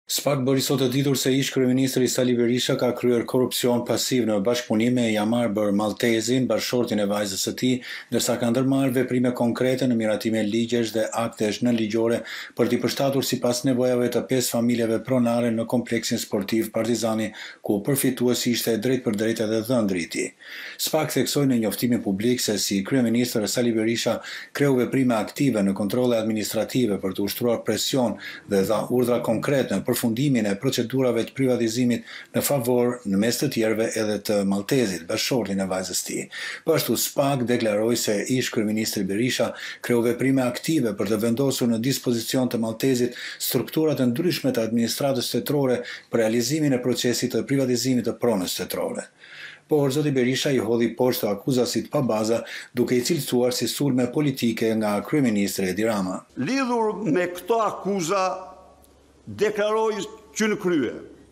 SPAK bëri sot të ditur se ish kryeministri Sali Berisha ka kryer korrupsion pasiv në bashkëpunim me Jamarbër Maltezin, bashkëshortin e vajzës së tij, ndërsa ka ndërmarrë veprime konkrete në miratime ligjesh dhe aktesh nënligjore për t'i përshtatur sipas nevojave të 5 familjeve pronare në kompleksin sportiv Partizani, ku përfituesi ishte drejt për drejt edhe dhëndri i tij. SPAK theksoi në njoftimin publik se si kryeministër Sali Berisha kreu veprime aktive në kontrolle administrative për të ushtruar presion dhe dha urdhra konkrete në përfundimin e procedurave të privatizimit në favor në mes të tjerëve edhe të Maltezit, bashkëshortin e vajzës tij. Po ashtu SPAK deklaroi se ish kryeministri Berisha kreu veprime aktive për të vendosur në dispozicion të Maltezit struktura të ndryshme të administratës shtetërore për realizimin e procesit të privatizimit të pronës shtetërore. Por zoti Berisha i hodhi poshtë akuzasit pa baza, duke i cilësuar si sulme politike nga kryeministri Edi Rama. Lidhur me këto akuza, deklaroj që në krye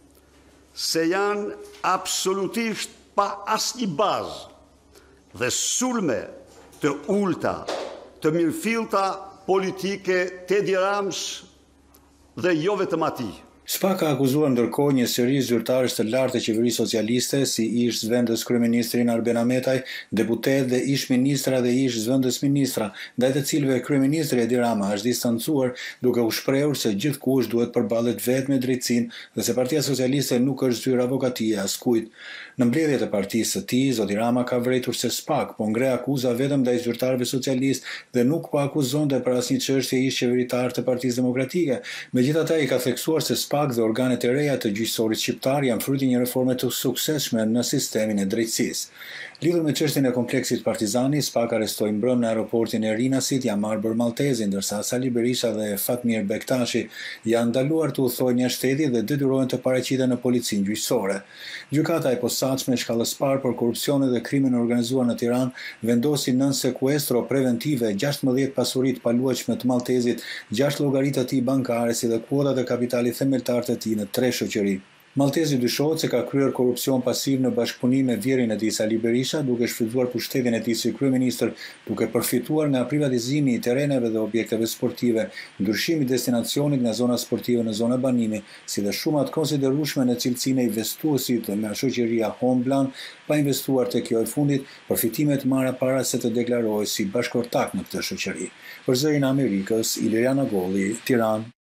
se janë absolutisht pa asnjë bazë dhe sulme të ulta, të mirëfillta politike të Edi Ramës dhe jo vetëm atij. SPAK ka akuzuar ndërkohë një seri zyrtarësh të lartë të qeverisë socialiste, si ish zëvendës kryeministrin Arben Ahmetaj, deputet dhe ish ministra dhe ish zëvendës ministra, ndaj të cilëve kryeministri Edi Rama është distancuar, duke u shprehur se gjithkush duhet përballet vetë me drejtësinë dhe se Partia Socialiste nuk është zyrë avokatie askujt. Në mbledhjet e partisë së tij, zoti Rama ka vërejtur se SPAK po ngre akuza vetëm ndaj zyrtarëve socialistë dhe nuk po akuzonte për asnjë çështje ish qeveritar të Partisë Demokratike. Megjithatë, ai ka theksuar se SPAK dhe organet e reja të gjyqësorit shqiptar janë fruti një reforme të suksesshme në sistemin e drejtësisë. Lidhur me çështjen e kompleksit Partizani, SPAK arrestoi mbrëm në aeroportin e Rinasit Jamarbër Maltezin, ndërsa Sali Berisha dhe Fatmir Bektashi janë ndaluar të udhtojnë jashtë shtetit dhe detyrohen të paraqiten në policinë gjyqësore. Gjykata e posaçme e shkallës parë për korrupsionin dhe krimin e organizuar në Tiranë vendosi nën sekuestro preventive 16 pasuri të paluajtshme të Maltezit, 6 llogari të tij bankare si dhe kuotat e kapitalit themeltar të tij në 3 shoqëri. Maltezi dyshohet se ka kryer korrupsion pasiv në bashkëpunim me vjerin e tij Sali Berisha, duke shfrytzuar pushtetin e tij si kryeministër, duke përfituar nga privatizimi i terreneve dhe objekteve sportive, ndryshimi i destinacionit nga zona sportive në zona banimi, si dhe shumat konsiderueshme në cilësinë e investuesit nga shoqëria Homblan, pa investuar tek kjo e fundit, përfitimet marra para se të deklarohej si bashkëortak në këtë shoqëri. Për Zërin e Amerikës, Iliriana Golli, Tiranë.